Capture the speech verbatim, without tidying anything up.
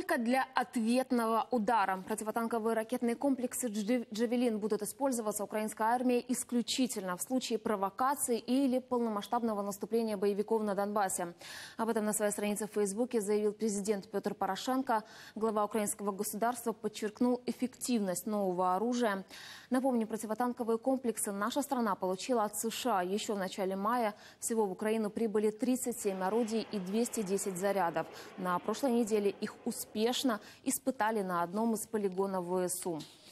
Только для ответного удара. Противотанковые ракетные комплексы «Джавелин» будут использоваться украинской армией исключительно в случае провокации или полномасштабного наступления боевиков на Донбассе. Об этом на своей странице в Фейсбуке заявил президент Петр Порошенко. Глава украинского государства подчеркнул эффективность нового оружия. Напомню, противотанковые комплексы наша страна получила от США еще в начале мая. Всего в Украину прибыли тридцать семь орудий и двести десять зарядов. На прошлой неделе их успешно испытали на одном из полигонов ВСУ.